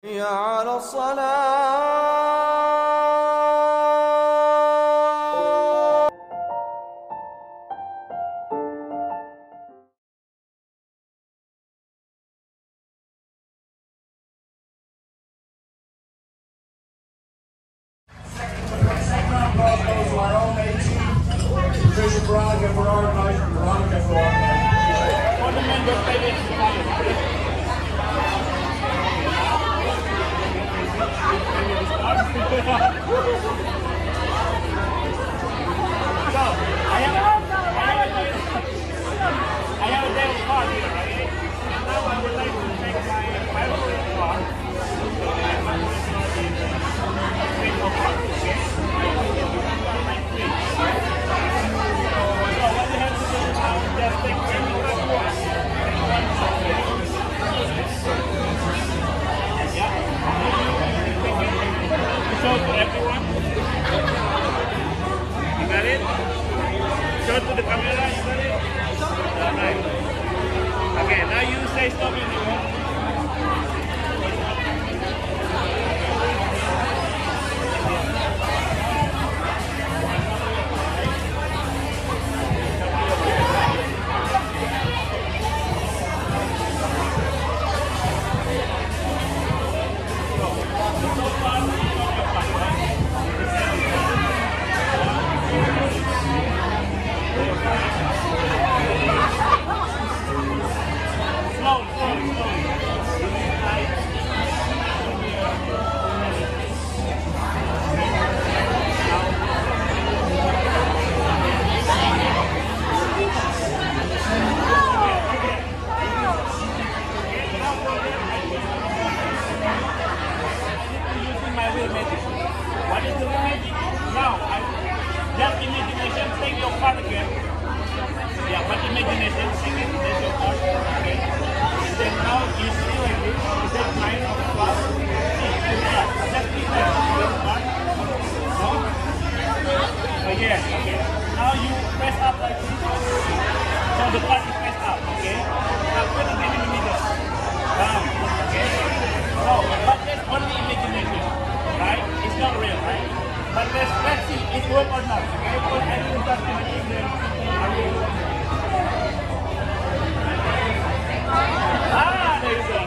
على الصلاة. Bishop Bryan and Veronica for I have a demo card here, right? And now I would like to make my favorite card. So what you have to do now is just take any one. Yeah. Show to everyone. You got it? Show to the camera, you got it? Alright. Okay, now you say stop anymore. What is the magic? Now, just imagination, take your card again. Yeah, but imagination, take it, take your card. Okay. And then now you see like this, is that 9 of class? Yeah, just keep that your card. No? Oh yeah, okay. Now you press up like this. So the card is pressed up, okay? Now put it in the middle. Down, okay? No, but that's only imagination. Right? It's not real, right? But let's see, it work or not. Okay, put any document in there. Ah, there you go.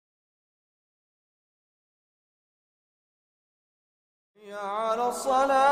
على الصلاة.